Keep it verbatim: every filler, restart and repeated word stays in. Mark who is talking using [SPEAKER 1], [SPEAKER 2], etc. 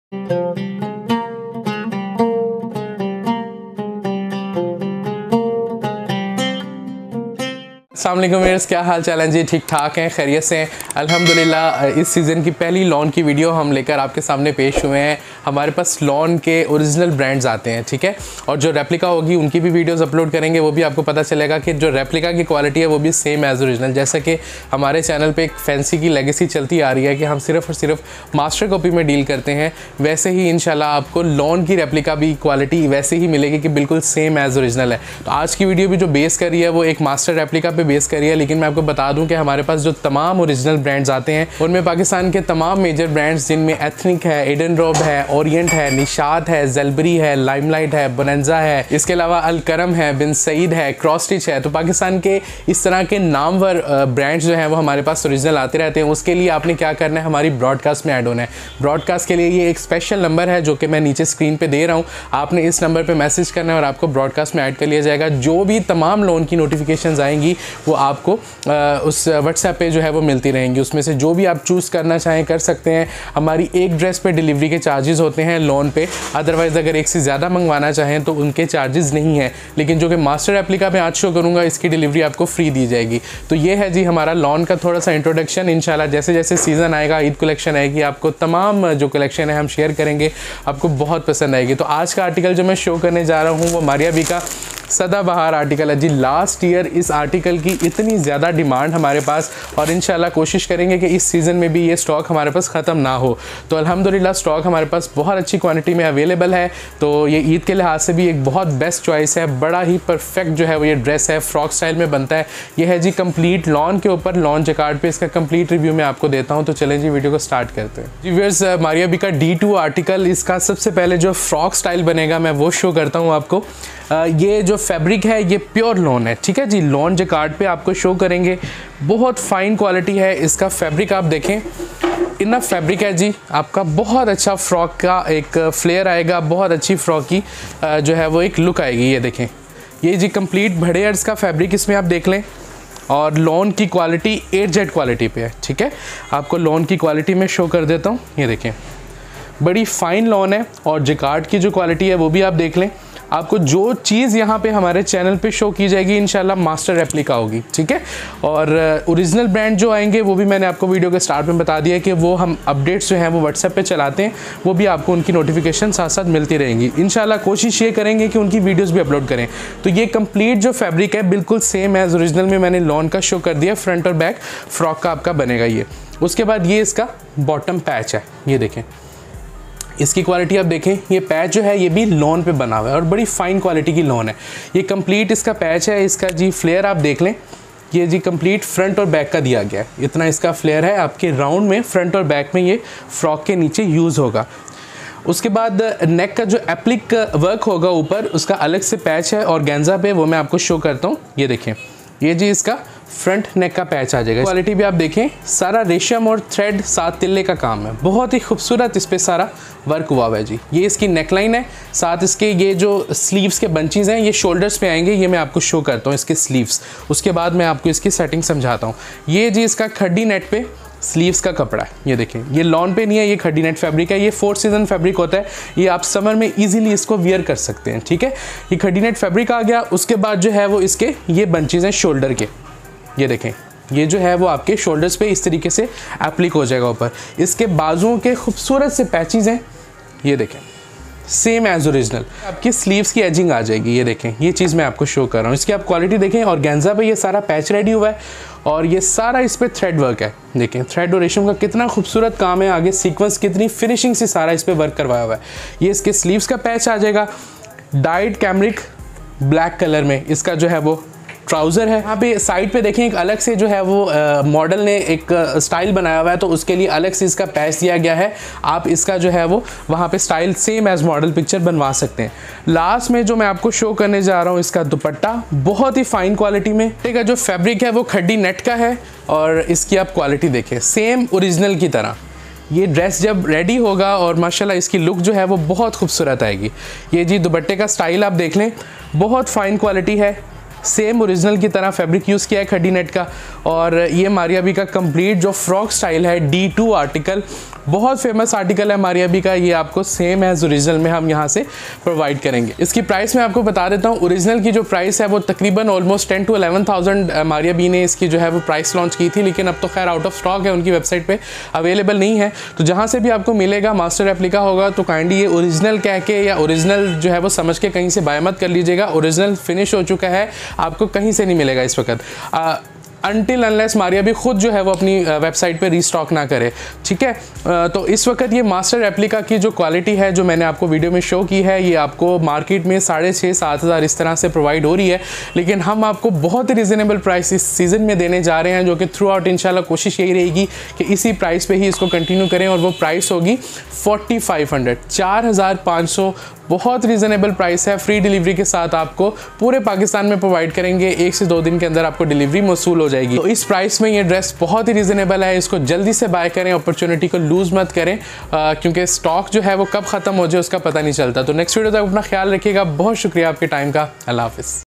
[SPEAKER 1] अस्सलाम वालेकुम व्यूअर्स, क्या हाल चाल है जी? ठीक ठाक हैं, खैरियत से हैं अल्हम्दुलिल्लाह। इस सीज़न की पहली लॉन की वीडियो हम लेकर आपके सामने पेश हुए हैं। हमारे पास लॉन के ओरिजिनल ब्रांड्स आते हैं, ठीक है, और जो रेप्लिका होगी उनकी भी वीडियोस अपलोड करेंगे। वो भी आपको पता चलेगा कि जो रेप्लिका की क्वालिटी है वो भी सेम एज़ ओरिजिनल। जैसा कि हमारे चैनल पर एक फैंसी की लेगेसी चलती आ रही है कि हम सिर्फ और सिर्फ मास्टर कॉपी में डील करते हैं, वैसे ही इंशाल्लाह आपको लॉन की रेप्लिका भी क्वालिटी वैसे ही मिलेगी कि बिल्कुल सेम एज़ ओरिजिनल है। तो आज की वीडियो भी जो बेस कर रही है वो एक मास्टर रेप्लिका पे बेस करी है, लेकिन मैं आपको बता दूं कि हमारे पास जो तमाम ओरिजिनल ब्रांड्स आते हैं उनमें पाकिस्तान के तमाम मेजर ब्रांड्स, जिनमें एथनिक है, एडन रॉब है, ओरिएंट है, निशात है, ज़ेलबरी है, लाइमलाइट है, बोनेंजा है, इसके अलावा अलकरम है, बिन सईद है, क्रॉस स्टिच है। तो पाकिस्तान के इस तरह के नामवर ब्रांड्स जो हैं वो हमारे पास ओरिजिनल आते रहते हैं। उसके लिए आपने क्या करना है, हमारी ब्रॉडकास्ट में ऐड होना है। ब्रॉडकास्ट के लिए ये एक स्पेशल नंबर है जो कि मैं नीचे स्क्रीन पर दे रहा हूँ। आपने इस नंबर पर मैसेज करना है और आपको ब्रॉडकास्ट में ऐड कर लिया जाएगा। जो भी तमाम लोन की नोटिफिकेशन आएंगी वो आपको आ, उस व्हाट्सएप पे जो है वो मिलती रहेंगी। उसमें से जो भी आप चूज़ करना चाहें कर सकते हैं। हमारी एक ड्रेस पे डिलीवरी के चार्जेस होते हैं लोन पे, अदरवाइज़ अगर एक से ज़्यादा मंगवाना चाहें तो उनके चार्जेस नहीं हैं, लेकिन जो कि मास्टर एप्लिका में आज शो करूँगा इसकी डिलीवरी आपको फ्री दी जाएगी। तो ये है जी हमारा लॉन का थोड़ा सा इंट्रोडक्शन। इंशाल्लाह जैसे जैसे सीज़न आएगा, ईद कलेक्शन आएगी, आपको तमाम जो कलेक्शन है हम शेयर करेंगे, आपको बहुत पसंद आएगी। तो आज का आर्टिकल जो मैं शो करने जा रहा हूँ वो मारिया बी का सदाबहार आर्टिकल है जी। लास्ट ईयर इस आर्टिकल की इतनी ज़्यादा डिमांड हमारे पास, और इंशाल्लाह कोशिश करेंगे कि इस सीज़न में भी ये स्टॉक हमारे पास ख़त्म ना हो। तो अल्हम्दुलिल्लाह स्टॉक हमारे पास बहुत अच्छी क्वांटिटी में अवेलेबल है। तो ये ईद के लिहाज से भी एक बहुत बेस्ट चॉइस है। बड़ा ही परफेक्ट जो है वो ये ड्रेस है, फ्रॉक स्टाइल में बनता है। ये है जी कंप्लीट लॉन के ऊपर, लॉन जैकार्ड पे इसका कंप्लीट रिव्यू मैं आपको देता हूँ। तो चलें जी वीडियो को स्टार्ट करते हैं जी व्यूअर्स। मारिया बी का डी टू आर्टिकल, इसका सबसे पहले जो फ्रॉक स्टाइल बनेगा मैं वो शो करता हूँ आपको। Uh, ये जो फैब्रिक है ये प्योर लॉन है, ठीक है जी। लॉन जैकार्ड पे आपको शो करेंगे, बहुत फाइन क्वालिटी है इसका फैब्रिक। आप देखें इतना फैब्रिक है जी, आपका बहुत अच्छा फ्रॉक का एक फ्लेयर आएगा, बहुत अच्छी फ्रॉक की uh, जो है वो एक लुक आएगी। ये देखें, ये जी कंप्लीट बड़े अर्ज का फैब्रिक इसमें आप देख लें, और लॉन की क्वालिटी एट जेड क्वालिटी पे है, ठीक है। आपको लॉन की क्वालिटी में शो कर देता हूँ। ये देखें बड़ी फाइन लॉन है, और जैकार्ड की जो क्वालिटी है वो भी आप देख लें। आपको जो चीज़ यहाँ पे हमारे चैनल पे शो की जाएगी इंशाल्लाह मास्टर रेप्लिका होगी, ठीक है। और ओरिजिनल ब्रांड जो आएंगे वो भी मैंने आपको वीडियो के स्टार्ट में बता दिया कि वो हम अपडेट्स जो हैं वो व्हाट्सएप पे चलाते हैं, वो भी आपको उनकी नोटिफिकेशन साथ साथ मिलती रहेंगी। इंशाल्लाह कोशिश ये करेंगे कि उनकी वीडियोज़ भी अपलोड करें। तो ये कंप्लीट जो फैब्रिक है बिल्कुल सेम एज ओरिजिनल में मैंने लॉन का शो कर दिया। फ्रंट और बैक फ्रॉक का आपका बनेगा ये। उसके बाद ये इसका बॉटम पैच है, ये देखें इसकी क्वालिटी आप देखें। ये पैच जो है ये भी लॉन पे बना हुआ है और बड़ी फाइन क्वालिटी की लॉन है। ये कंप्लीट इसका पैच है। इसका जी फ्लेयर आप देख लें, ये जी कंप्लीट फ्रंट और बैक का दिया गया है। इतना इसका फ्लेयर है, आपके राउंड में फ्रंट और बैक में ये फ्रॉक के नीचे यूज़ होगा। उसके बाद नेक का जो एप्लिक वर्क होगा ऊपर, उसका अलग से पैच है, और गेंजा पे वो मैं आपको शो करता हूँ। ये देखें, ये जी इसका फ्रंट नेक का पैच आ जाएगा। क्वालिटी भी आप देखें, सारा रेशम और थ्रेड साथ तिल्ले का काम है, बहुत ही खूबसूरत इस पे सारा वर्क हुआ हुआ है जी। ये इसकी नेकलाइन है, साथ इसके ये जो स्लीव्स के बंचेस हैं ये शोल्डर्स पे आएंगे। ये मैं आपको शो करता हूँ इसके स्लीव्स, उसके बाद मैं आपको इसकी सेटिंग समझाता हूँ। ये जी इसका खड्डी नेट पे स्लीव्स का कपड़ा है। ये देखें, ये लॉन पे नहीं है, ये खड्डी नेट फैब्रिक है। ये फोर सीजन फैब्रिक होता है, ये आप समर में इजीली इसको वियर कर सकते हैं, ठीक है। ये खड्डी नेट फैब्रिक आ गया। उसके बाद जो है वो इसके ये बंचेस हैं शोल्डर के। ये देखें, ये जो है वो आपके शोल्डर्स पे इस तरीके से एप्लिक हो जाएगा ऊपर। इसके बाजुओं के खूबसूरत से पैचेस हैं, ये देखें सेम एज ओरिजिनल। आपकी स्लीव्स की एजिंग आ जाएगी। ये देखें, ये चीज़ मैं आपको शो कर रहा हूँ। इसकी आप क्वालिटी देखें, और गेंजा पे ये सारा पैच रेडी हुआ है, और ये सारा इस पर थ्रेड वर्क है। देखें थ्रेड और रेशम का कितना खूबसूरत काम है, आगे सीक्वेंस कितनी फिनिशिंग से सारा इस पर वर्क करवाया हुआ है। ये इसके स्लीव्स का पैच आ जाएगा, डाइड कैमरिक ब्लैक कलर में इसका जो है वो ट्राउज़र है। यहाँ पे साइड पे देखें एक अलग से जो है वो मॉडल ने एक स्टाइल बनाया हुआ है, तो उसके लिए अलग से इसका पैच दिया गया है। आप इसका जो है वो वहाँ पे style same as model picture बनवा सकते हैं। लास्ट में जो मैं आपको शो करने जा रहा हूँ, इसका दुपट्टा बहुत ही फाइन क्वालिटी में, ठीक है। जो फैब्रिक है वो खड्डी नेट का है, और इसकी आप क्वालिटी देखें सेम ओरिजिनल की तरह। ये ड्रेस जब रेडी होगा और माशाल्लाह इसकी लुक जो है वो बहुत खूबसूरत आएगी। ये जी दुपट्टे का स्टाइल आप देख लें, बहुत फाइन क्वालिटी है, सेम ओरिजिनल की तरह फैब्रिक यूज़ किया है खड्डी नेट का। और ये मारिया बी का कंप्लीट जो फ्रॉक स्टाइल है डी टू आर्टिकल, बहुत फेमस आर्टिकल है मारिया बी का, ये आपको सेम एज ओरिजिनल में हम यहाँ से प्रोवाइड करेंगे। इसकी प्राइस मैं आपको बता देता हूँ। ओरिजिनल की जो प्राइस है वो तकरीबन almost ten to eleven thousand Maria B ने इसकी जो है वो प्राइस लॉन्च की थी, लेकिन अब तो खैर आउट ऑफ स्टॉक है, उनकी वेबसाइट पे अवेलेबल नहीं है। तो जहाँ से भी आपको मिलेगा मास्टर रेप्लिका होगा तो काइंडली ये ओरिजिनल कह के या ओरिजिनल जो है वो समझ के कहीं से बाय मत कर लीजिएगा। ओरिजिनल फिनिश हो चुका है, आपको कहीं से नहीं मिलेगा इस वक्त, अनटिल अनलेस मारिया भी खुद जो है वो अपनी वेबसाइट पे रीस्टॉक ना करे, ठीक है। तो इस वक्त ये मास्टर रेप्लिका की जो क्वालिटी है जो मैंने आपको वीडियो में शो की है, ये आपको मार्केट में साढ़े छः सात हज़ार इस तरह से प्रोवाइड हो रही है, लेकिन हम आपको बहुत ही रिजनेबल प्राइस इस सीज़न में देने जा रहे हैं, जो कि थ्रू आउट इंशाल्लाह कोशिश यही रहेगी कि इसी प्राइस पे ही इसको कंटिन्यू करें। और वो प्राइस होगी फोर्टी फाइव हंड्रेड चार हज़ार पाँच सौ बहुत रीज़नेबल प्राइस है। फ्री डिलीवरी के साथ आपको पूरे पाकिस्तान में प्रोवाइड करेंगे, एक से दो दिन के अंदर आपको डिलीवरी मौसूल हो जाएगी। तो इस प्राइस में ये ड्रेस बहुत ही रीज़नेबल है, इसको जल्दी से बाय करें, अपॉर्चुनिटी को लूज़ मत करें, आ, क्योंकि स्टॉक जो है वो कब ख़त्म हो जाए उसका पता नहीं चलता। तो नेक्स्ट वीडियो तक अपना ख्याल रखिएगा। बहुत शुक्रिया आपके टाइम का। अल्लाह हाफिज़।